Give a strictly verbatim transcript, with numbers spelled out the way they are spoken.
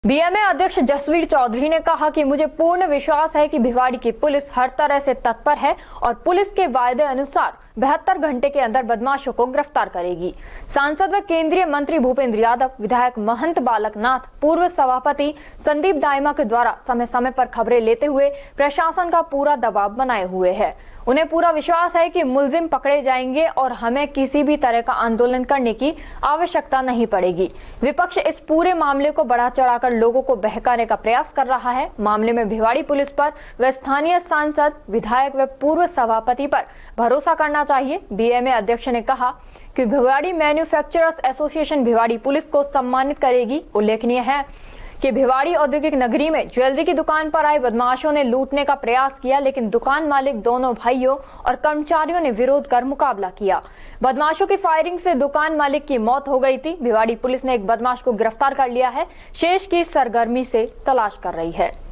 BMA अध्यक्ष जसवीर चौधरी ने कहा कि मुझे पूर्ण विश्वास है कि भिवाड़ी की पुलिस हर तरह से तत्पर है और पुलिस के वायदे अनुसार बहत्तर घंटे के अंदर बदमाशों को गिरफ्तार करेगी। सांसद व केंद्रीय मंत्री भूपेंद्र यादव, विधायक महंत बालकनाथ, पूर्व सभापति संदीप दाइमा के द्वारा समय समय पर खबरें लेते हुए प्रशासन का पूरा दबाव बनाए हुए है। उन्हें पूरा विश्वास है कि मुलजिम पकड़े जाएंगे और हमें किसी भी तरह का आंदोलन करने की आवश्यकता नहीं पड़ेगी। विपक्ष इस पूरे मामले को बढ़ा चढ़ाकर लोगों को बहकाने का प्रयास कर रहा है। मामले में भिवाड़ी पुलिस पर व स्थानीय सांसद, विधायक व पूर्व सभापति पर भरोसा करना चाहिए। बीएमए अध्यक्ष ने कहा कि Bhiwadi manufacturers association Bhiwadi police को सम्मानित करेगी। उल्लेखनीय है कि भिवाड़ी औद्योगिक नगरी में ज्वेलरी की दुकान पर आए बदमाशों ने लूटने का प्रयास किया, लेकिन दुकान मालिक, दोनों भाइयों और कर्मचारियों ने विरोध कर मुकाबला किया। बदमाशों की फायरिंग से दुकान मालिक की मौत हो गई थी। भिवाड़ी पुलिस ने एक बदमाश को गिरफ्तार कर लिया है। शेष की सरगर्मी से तलाश कर रही है।